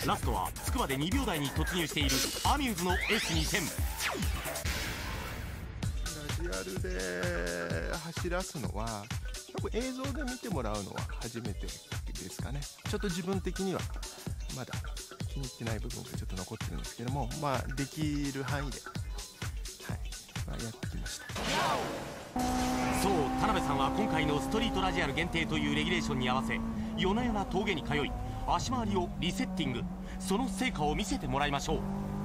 ラストはつくばで2秒台に突入しているアミューズの S2000。 ラジアルで走らすのは多分映像で見てもらうのは初めてですかね。ちょっと自分的にはまだ気に入ってない部分がちょっと残ってるんですけども、できる範囲で、やってきました。 そう田辺さんは今回のストリートラジアル限定というレギュレーションに合わせ夜な夜な峠に通い足回りをリセッティング。その成果を見せてもらいましょう。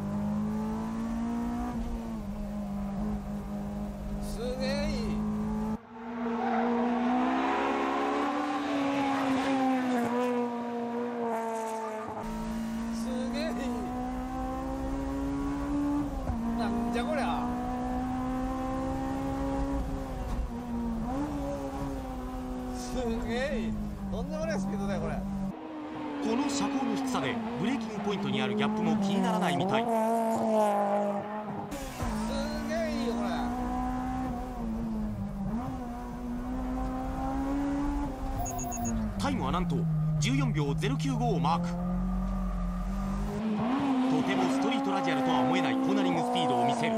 すげえいい。すげえいい。なんじゃこりゃ。すげえいい。とんでもないスピードだよこれ。 この車高の低さでブレーキングポイントにあるギャップも気にならないみたい。 すげえいいよこれ。 タイムはなんと14秒095をマーク。とてもストリートラジアルとは思えないコーナリングスピードを見せる。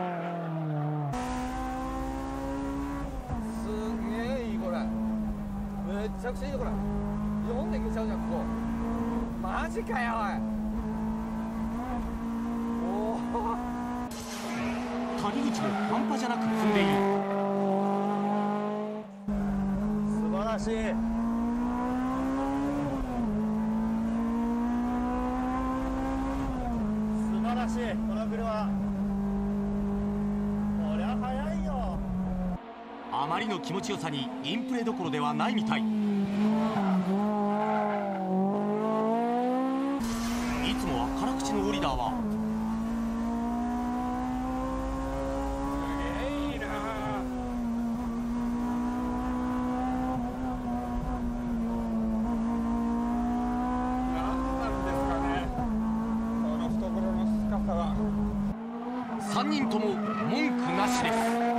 すげえいいこれ。めっちゃくちゃいいよこれ。4でいけちゃうじゃんここ。マジかよおい。おお。 谷口も半端じゃなく踏んでいる。 素晴らしい。素晴らしいこの車。こりゃ速いよ。 あまりの気持ちよさにインプレどころではないみたい。いつもは辛口のオリダーはすげえいいな。何なんですかねこの懐の深さは。 3人とも文句なしです。